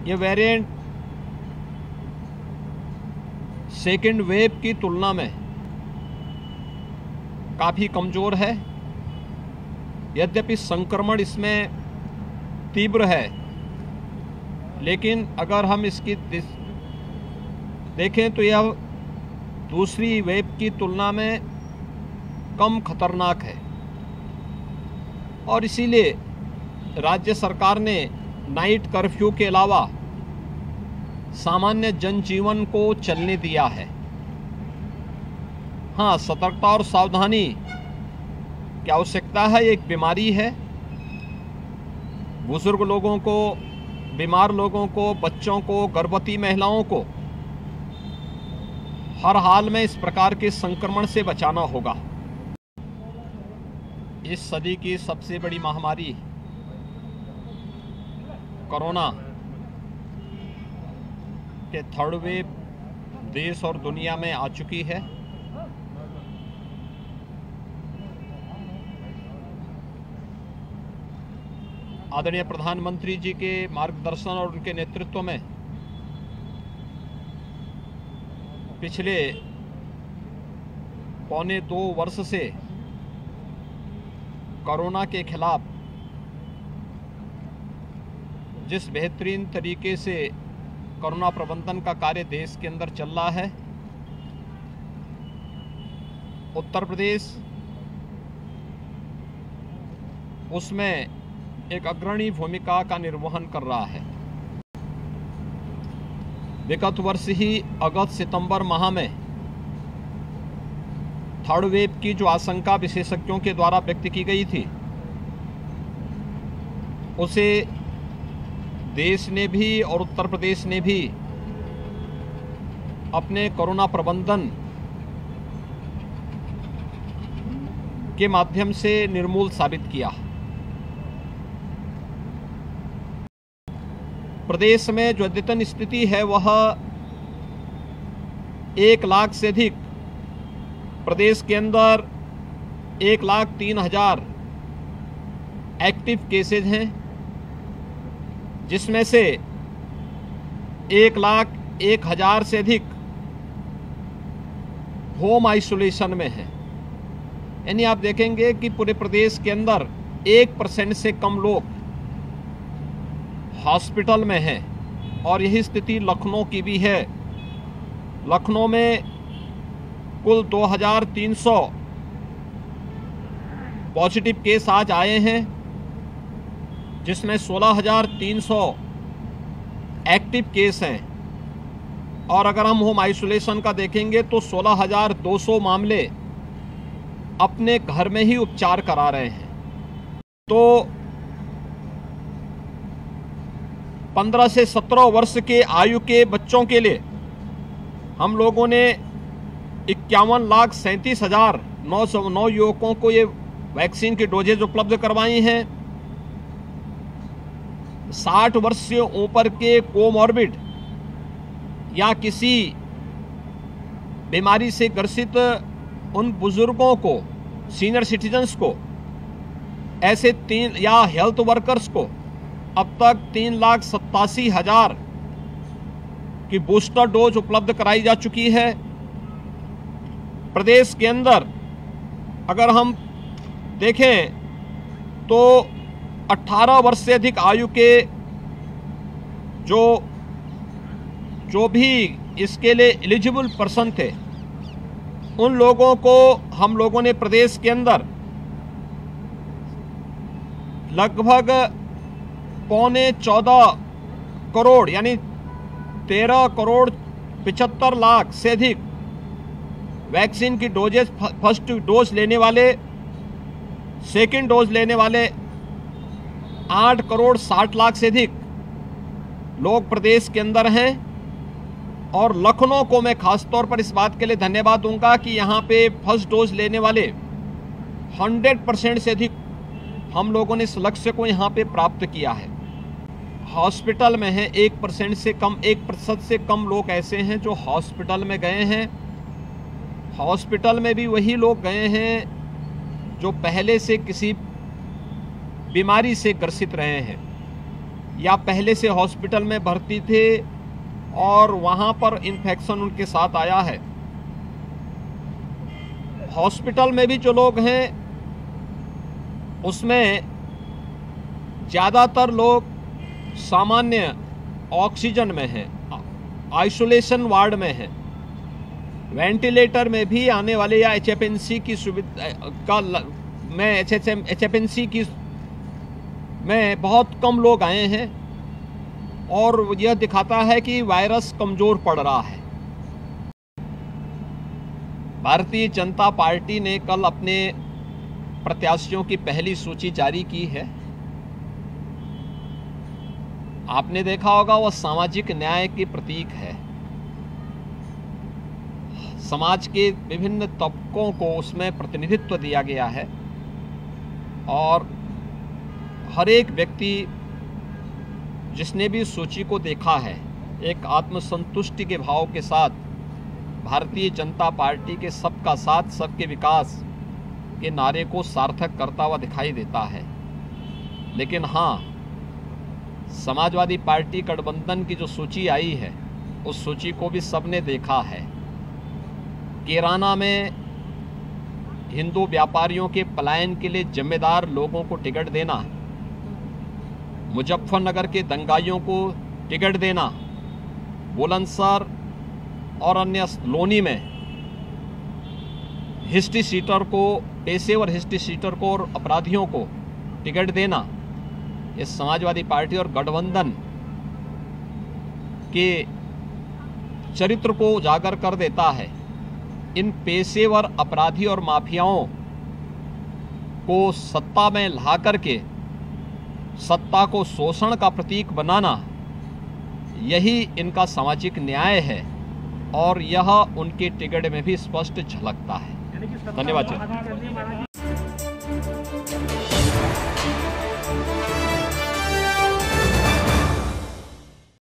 ये variant second wave की तुलना में काफ़ी कमज़ोर है। यद्यपि संक्रमण इसमें तीव्र है, लेकिन अगर हम इसकी देखें तो यह दूसरी वेव की तुलना में कम खतरनाक है। और इसीलिए राज्य सरकार ने नाइट कर्फ्यू के अलावा सामान्य जनजीवन को चलने दिया है। हाँ, सतर्कता और सावधानी की आवश्यकता है। एक बीमारी है, बुजुर्ग लोगों को, बीमार लोगों को, बच्चों को, गर्भवती महिलाओं को हर हाल में इस प्रकार के संक्रमण से बचाना होगा। इस सदी की सबसे बड़ी महामारी कोरोना के थर्ड वेव देश और दुनिया में आ चुकी है। आदरणीय प्रधानमंत्री जी के मार्गदर्शन और उनके नेतृत्व में पिछले पौने 2 वर्ष से कोरोना के खिलाफ जिस बेहतरीन तरीके से कोरोना प्रबंधन का कार्य देश के अंदर चल रहा है, उत्तर प्रदेश उसमें एक अग्रणी भूमिका का निर्वहन कर रहा है। विगत वर्ष ही अगस्त सितंबर माह में थर्ड वेव की जो आशंका विशेषज्ञों के द्वारा व्यक्त की गई थी, उसे देश ने भी और उत्तर प्रदेश ने भी अपने कोरोना प्रबंधन के माध्यम से निर्मूल साबित किया। प्रदेश में जो अद्यतन स्थिति है वह 1 लाख से अधिक, प्रदेश के अंदर 1,03,000 एक्टिव केसेज हैं, जिसमें से 1,01,000 से अधिक होम आइसोलेशन में हैं। यानी आप देखेंगे कि पूरे प्रदेश के अंदर 1% से कम लोग हॉस्पिटल में हैं। और यही स्थिति लखनऊ की भी है। लखनऊ में कुल 2,300 पॉजिटिव केस आज आए हैं, जिसमें 16,300 एक्टिव केस हैं। और अगर हम होम आइसोलेशन का देखेंगे तो 16,200 मामले अपने घर में ही उपचार करा रहे हैं। तो 15 से 17 वर्ष के आयु के बच्चों के लिए हम लोगों ने 51,37,909 युवकों को ये वैक्सीन की डोजेज उपलब्ध करवाई हैं। 60 वर्ष से ऊपर के कोमॉर्बिड या किसी बीमारी से ग्रसित उन बुजुर्गों को, सीनियर सिटीजन्स को, ऐसे 3 या हेल्थ वर्कर्स को अब तक 3,87,000 की बूस्टर डोज उपलब्ध कराई जा चुकी है। प्रदेश के अंदर अगर हम देखें तो 18 वर्ष से अधिक आयु के जो भी इसके लिए एलिजिबल पर्सन थे, उन लोगों को हम लोगों ने प्रदेश के अंदर लगभग 14.25 करोड़ यानी 13,75,00,000 से अधिक वैक्सीन की डोजेस, फर्स्ट डोज लेने वाले, सेकंड डोज लेने वाले 8,60,00,000 से अधिक लोग प्रदेश के अंदर हैं। और लखनऊ को मैं खासतौर पर इस बात के लिए धन्यवाद दूंगा कि यहाँ पे फर्स्ट डोज लेने वाले 100% से अधिक हम लोगों ने इस लक्ष्य को यहाँ पे प्राप्त किया है। हॉस्पिटल में है 1% से कम, 1% से कम लोग ऐसे हैं जो हॉस्पिटल में गए हैं। हॉस्पिटल में भी वही लोग गए हैं जो पहले से किसी बीमारी से ग्रसित रहे हैं। या पहले से हॉस्पिटल में भर्ती थे और वहां पर इन्फेक्शन उनके साथ आया है। हॉस्पिटल में भी जो लोग हैं उसमें ज़्यादातर लोग सामान्य ऑक्सीजन में हैं, आइसोलेशन वार्ड में हैं। वेंटिलेटर में भी आने वाले या एचएफएनसी की सुविधा का एचएफएनसी की में बहुत कम लोग आए हैं और यह दिखाता है कि वायरस कमज़ोर पड़ रहा है। भारतीय जनता पार्टी ने कल अपने प्रत्याशियों की पहली सूची जारी की है। आपने देखा होगा वह सामाजिक न्याय की प्रतीक है। समाज के विभिन्न तबकों को उसमें प्रतिनिधित्व दिया गया है और हर एक व्यक्ति जिसने भी सूची को देखा है एक आत्मसंतुष्टि के भाव के साथ भारतीय जनता पार्टी के सबका साथ सबके विकास के नारे को सार्थक करता हुआ दिखाई देता है। लेकिन हाँ, समाजवादी पार्टी गठबंधन की जो सूची आई है उस सूची को भी सबने देखा है। कैराना में हिंदू व्यापारियों के पलायन के लिए जिम्मेदार लोगों को टिकट देना, मुजफ्फरनगर के दंगाइयों को टिकट देना, बुलंदशहर और अन्य लोनी में हिस्ट्री सीटर को, पेशेवर हिस्ट्री सीटर को और अपराधियों को टिकट देना, ये समाजवादी पार्टी और गठबंधन के चरित्र को उजागर कर देता है। इन पेशेवर अपराधी और माफियाओं को सत्ता में ला करके सत्ता को शोषण का प्रतीक बनाना, यही इनका सामाजिक न्याय है और यह उनके टिकट में भी स्पष्ट झलकता है। धन्यवाद।